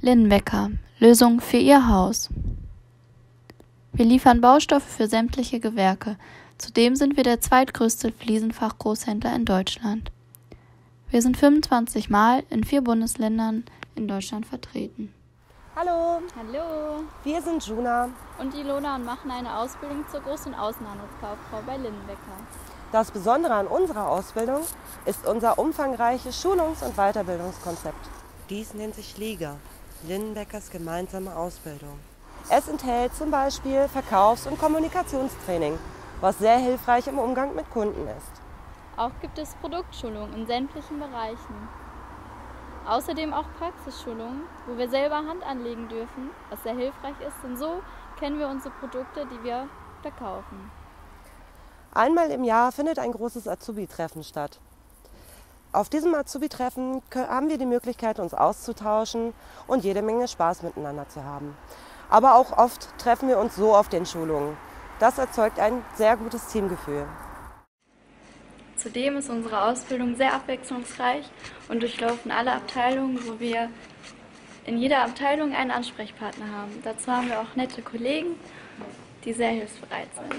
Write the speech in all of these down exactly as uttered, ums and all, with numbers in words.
Linnenbecker – Lösungen für Ihr Haus. Wir liefern Baustoffe für sämtliche Gewerke. Zudem sind wir der zweitgrößte Fliesenfachgroßhändler in Deutschland. Wir sind fünfundzwanzig Mal in vier Bundesländern in Deutschland vertreten. Hallo, Hallo, wir sind Juna. und Ilona und machen eine Ausbildung zur Groß- und Außenhandelskauffrau bei Linnenbecker. Das Besondere an unserer Ausbildung ist unser umfangreiches Schulungs- und Weiterbildungskonzept. Dies nennt sich LIGA, Linnenbeckers gemeinsame Ausbildung. Es enthält zum Beispiel Verkaufs- und Kommunikationstraining, was sehr hilfreich im Umgang mit Kunden ist. Auch gibt es Produktschulungen in sämtlichen Bereichen. Außerdem auch Praxisschulungen, wo wir selber Hand anlegen dürfen, was sehr hilfreich ist, denn so kennen wir unsere Produkte, die wir verkaufen. Einmal im Jahr findet ein großes Azubi-Treffen statt. Auf diesem Azubi-Treffen haben wir die Möglichkeit, uns auszutauschen und jede Menge Spaß miteinander zu haben. Aber auch oft treffen wir uns so auf den Schulungen. Das erzeugt ein sehr gutes Teamgefühl. Zudem ist unsere Ausbildung sehr abwechslungsreich und durchlaufen alle Abteilungen, wo wir in jeder Abteilung einen Ansprechpartner haben. Dazu haben wir auch nette Kollegen, die sehr hilfsbereit sind.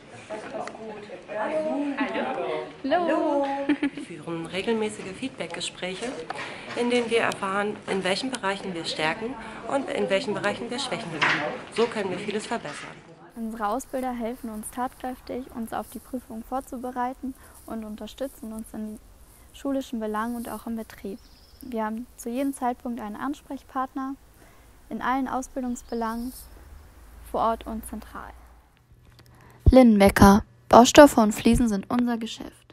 Hallo! Wir führen regelmäßige Feedback-Gespräche, in denen wir erfahren, in welchen Bereichen wir Stärken und in welchen Bereichen wir Schwächen haben. So können wir vieles verbessern. Unsere Ausbilder helfen uns tatkräftig, uns auf die Prüfung vorzubereiten und unterstützen uns in schulischen Belangen und auch im Betrieb. Wir haben zu jedem Zeitpunkt einen Ansprechpartner in allen Ausbildungsbelangen vor Ort und zentral. Linnenbecker – Baustoffe und Fliesen sind unser Geschäft.